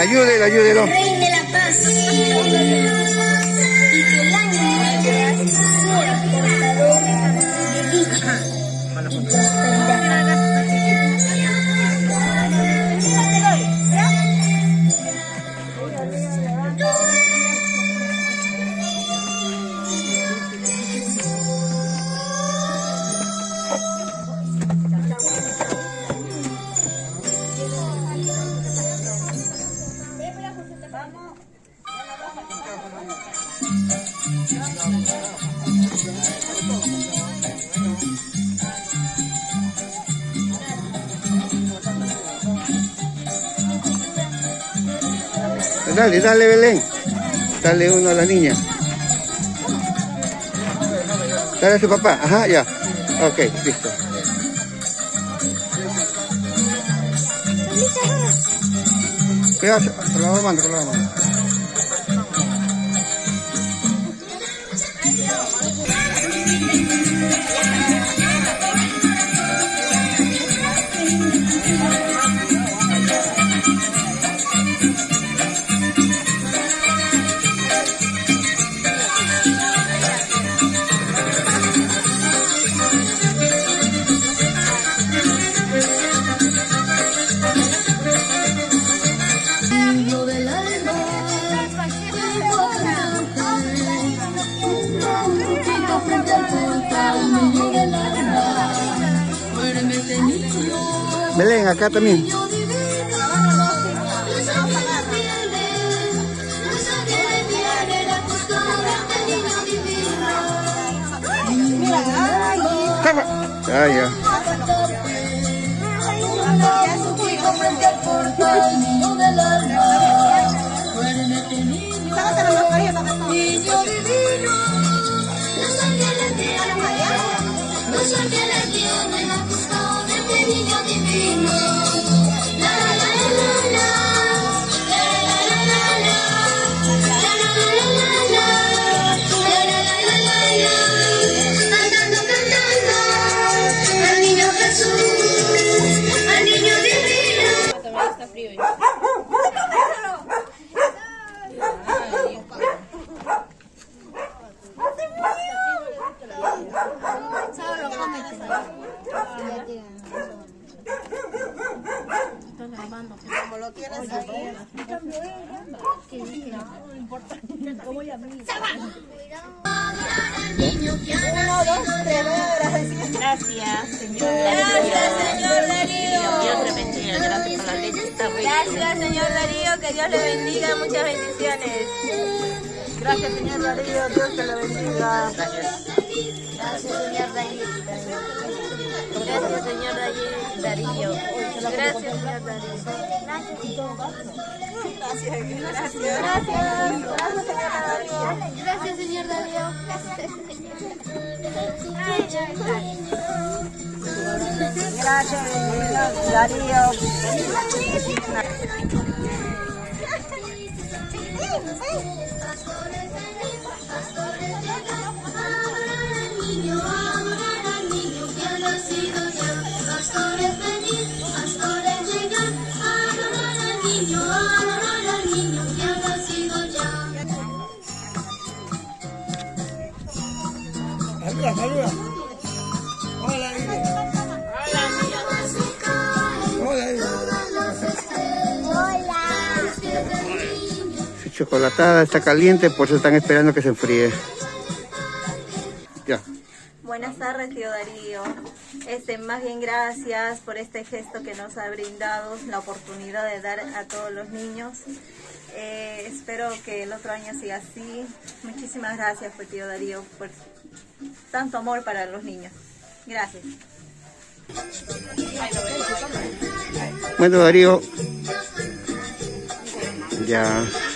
Ayúdelo, ayúdelo. Rey de la paz. Y que el año sea portador de dicha y prosperidad. Dale, dale, Belén. Dale uno a la niña. Dale a su papá. Ajá, ya. Ok, listo. Cuidado, con la mano, con la mano. Belén, acá también. Ah, ya. Como lo tienes ahí. Uno, dos, tres, gracias, señor. Gracias, señor Darío. Dios le bendiga, gracias por la leche. Gracias, señor Darío, que Dios le bendiga, muchas bendiciones. Gracias, señor Darío, Dios te lo bendiga. Gracias, señor Darío. Gracias, señor Darío. Gracias, señor Darío. Gracias, señor Darío. Gracias, Darío. Saluda, saluda. Hola, Su chocolatada está caliente, por eso están esperando que se enfríe. Ya. Buenas tardes, tío Darío. Más bien gracias por este gesto que nos ha brindado la oportunidad de dar a todos los niños. Espero que el otro año siga así. Muchísimas gracias, pues, tío Darío, por tanto amor para los niños. Gracias. Bueno, Darío. Ya.